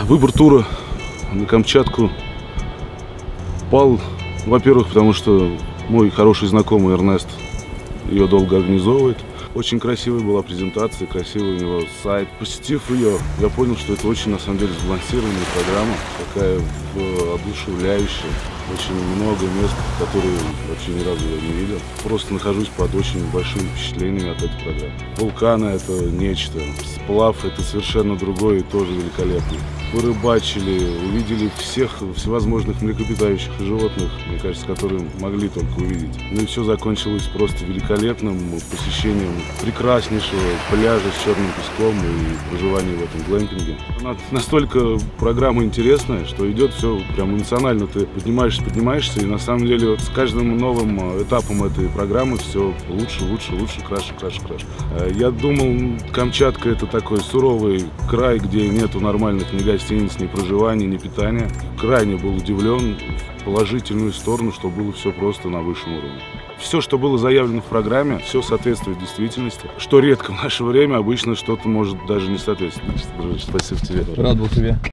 Выбор тура на Камчатку пал, во-первых, потому что мой хороший знакомый Эрнест ее долго организовывает. Очень красивая была презентация, красивый у него сайт. Посетив ее, я понял, что это очень, на самом деле, сбалансированная программа, такая воодушевляющая. Очень много мест, которые вообще ни разу я не видел. Просто нахожусь под очень большими впечатлениями от этой программы. Вулканы — это нечто. Сплав — это совершенно другое и тоже великолепно. Порыбачили, увидели всех всевозможных млекопитающих и животных, мне кажется, которые могли только увидеть. Ну и все закончилось просто великолепным посещением прекраснейшего пляжа с черным песком и проживанием в этом глэмпинге. Настолько программа интересная, что идет все прям эмоционально. Ты поднимаешься, и на самом деле вот с каждым новым этапом этой программы все лучше, краше. Я думал, Камчатка — это такой суровый край, где нету нормальных ни гостиниц, ни проживания, ни питания. Крайне был удивлен в положительную сторону, что было все просто на высшем уровне. Все, что было заявлено в программе, все соответствует действительности. Что редко в наше время, обычно что-то может даже не соответствовать. Спасибо тебе. Рад был тебе.